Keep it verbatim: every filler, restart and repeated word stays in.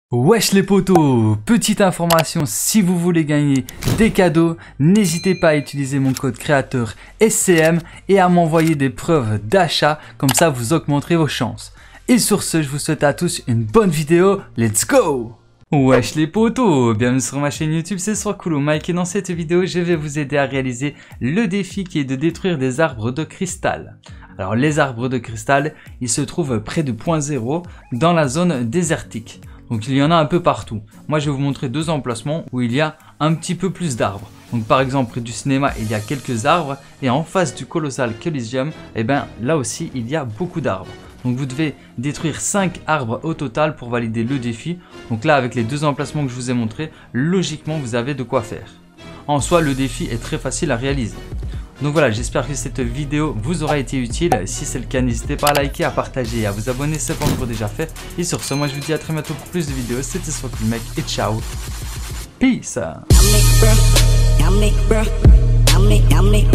Wesh les potos, petite information, si vous voulez gagner des cadeaux, n'hésitez pas à utiliser mon code créateur S C M et à m'envoyer des preuves d'achat, comme ça vous augmenterez vos chances. Et sur ce, je vous souhaite à tous une bonne vidéo, let's go! Wesh les potos, bienvenue sur ma chaîne YouTube, c'est Srocoolo Mike et dans cette vidéo, je vais vous aider à réaliser le défi qui est de détruire des arbres de cristal. Alors les arbres de cristal, ils se trouvent près du point zéro dans la zone désertique. Donc il y en a un peu partout. Moi je vais vous montrer deux emplacements où il y a un petit peu plus d'arbres. Donc par exemple près du cinéma il y a quelques arbres et en face du Colossal Coliseum, eh ben là aussi il y a beaucoup d'arbres. Donc vous devez détruire cinq arbres au total pour valider le défi. Donc là avec les deux emplacements que je vous ai montrés, logiquement vous avez de quoi faire. En soi le défi est très facile à réaliser. Donc voilà, j'espère que cette vidéo vous aura été utile. Si c'est le cas, n'hésitez pas à liker, à partager et à vous abonner si ce n'est pas encore déjà fait. Et sur ce, moi je vous dis à très bientôt pour plus de vidéos. C'était Srocoolo Mike et ciao. Peace.